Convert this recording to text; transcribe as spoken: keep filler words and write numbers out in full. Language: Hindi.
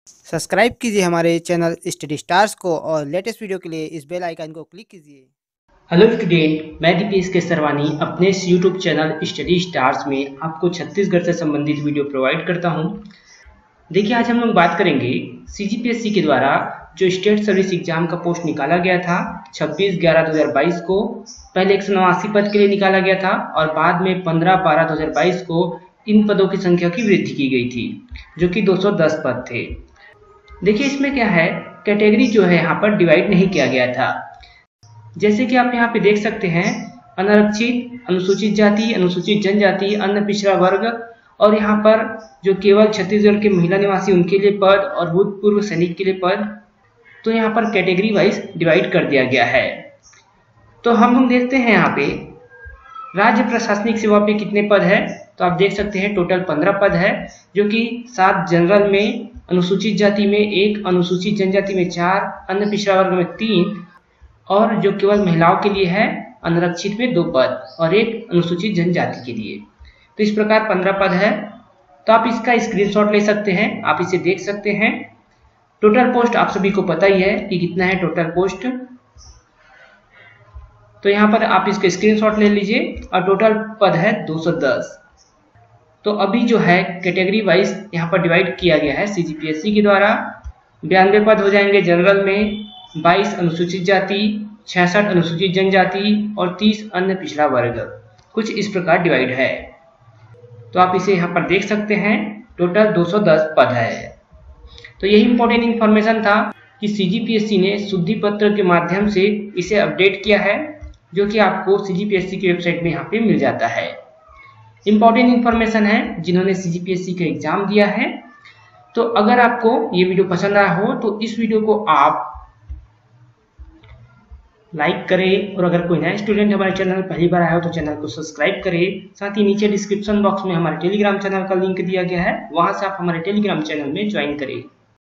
सब्सक्राइब कीजिए हमारे चैनल स्टडी स्टार्स को और लेटेस्ट वीडियो के लिए इस बेल आइकन को क्लिक कीजिए। हेलो स्टूडेंट, मैं दीपेश के सरवानी अपने इस यूट्यूब चैनल स्टडी स्टार्स में आपको छत्तीसगढ़ से संबंधित वीडियो प्रोवाइड करता हूं। देखिए, आज हम लोग बात करेंगे सीजीपीएससी के द्वारा जो स्टेट सर्विस एग्जाम का पोस्ट निकाला गया था छब्बीस ग्यारह दो हज़ार बाईस को। पहले एक सौ नवासी पद के लिए निकाला गया था और बाद में पंद्रह बारह दो हज़ार बाईस को इन पदों की संख्या की वृद्धि की गई थी, जो कि दो सौ दस पद थे। देखिए, इसमें क्या है, कैटेगरी जो है यहाँ पर डिवाइड नहीं किया गया था। जैसे कि आप यहाँ पे देख सकते हैं, अनारक्षित, अनुसूचित जाति, अनुसूचित जनजाति, अन्य पिछड़ा वर्ग, और यहाँ पर जो केवल छत्तीसगढ़ के महिला निवासी उनके लिए पद और भूतपूर्व सैनिक के लिए पद, तो यहाँ पर कैटेगरी वाइज डिवाइड कर दिया गया है। तो हम हम देखते हैं यहाँ पे राज्य प्रशासनिक सेवा पे कितने पद है। तो आप देख सकते हैं टोटल पंद्रह पद है, जो कि सात जनरल में, अनुसूचित जाति में एक, अनुसूचित जनजाति में चार, अन्य पिछड़ा वर्ग में तीन, और जो केवल महिलाओं के लिए है अनारक्षित में दो पद और एक अनुसूचित जनजाति के लिए। तो इस प्रकार पंद्रह पद है। तो आप इसका स्क्रीनशॉट ले सकते हैं, आप इसे देख सकते हैं। टोटल पोस्ट आप सभी को पता ही है कि कितना है टोटल पोस्ट। तो यहाँ पर आप इसका स्क्रीनशॉट ले लीजिए और टोटल पद है दो सौ दस। तो अभी जो है कैटेगरी वाइज यहाँ पर डिवाइड किया गया है सीजीपीएससी के द्वारा। बयानवे पद हो जाएंगे जनरल में, बाईस अनुसूचित जाति, छियासठ अनुसूचित जनजाति और तीस अन्य पिछड़ा वर्ग। कुछ इस प्रकार डिवाइड है। तो आप इसे यहाँ पर देख सकते हैं, टोटल दो सौ दस पद है। तो यही इंपॉर्टेंट इंफॉर्मेशन था कि सीजीपीएससी ने शुद्धि पत्र के माध्यम से इसे अपडेट किया है, जो कि आपको सीजीपीएससी की वेबसाइट में यहाँ पे मिल जाता है। इंपॉर्टेंट इंफॉर्मेशन है जिन्होंने सीजीपीएससी का एग्जाम दिया है। तो अगर आपको ये वीडियो पसंद आया हो तो इस वीडियो को आप लाइक करें, और अगर कोई नया स्टूडेंट हमारे चैनल पहली बार आया हो तो चैनल को सब्सक्राइब करें। साथ ही नीचे डिस्क्रिप्शन बॉक्स में हमारे टेलीग्राम चैनल का लिंक दिया गया है, वहां से आप हमारे टेलीग्राम चैनल में ज्वाइन करें।